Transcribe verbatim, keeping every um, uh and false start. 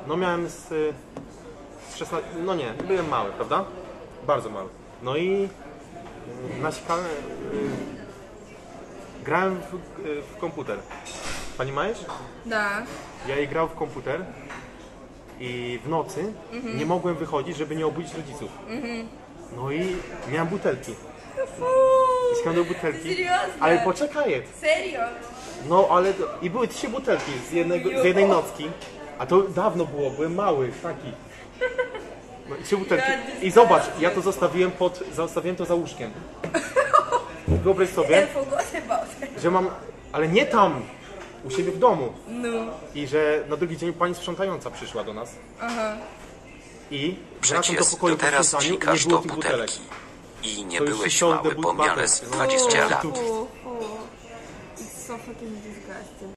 No miałem z, z szesnaście, no nie, byłem mały, prawda? Bardzo mały. No i nasikałem, grałem w, w komputer. Pani Majesz? Da. Ja jej grał w komputer i w nocy Mhm. nie mogłem wychodzić, żeby nie obudzić rodziców. Mhm. No i miałem butelki. I skąd butelki? Seriozne? Ale poczekaj. Serio? No ale to, i były trzy butelki z, jednego, z jednej nocki. A to dawno było, byłem mały, taki. No i trzy butelki. I zobacz, ja to zostawiłem pod, zostawiłem to za łóżkiem. Wyobraź sobie, że mam, ale nie tam, u siebie w domu. No. I że na drugi dzień pani sprzątająca przyszła do nas. Aha. I Przecież wracam do pokoju to teraz po sprzątaniu i wnikasz nie było do tych butelek. butelki. I nie To już byłeś się mały, debut bo miałem butter. dwadzieścia lat. Fu, fu. It's so fucking disgusting.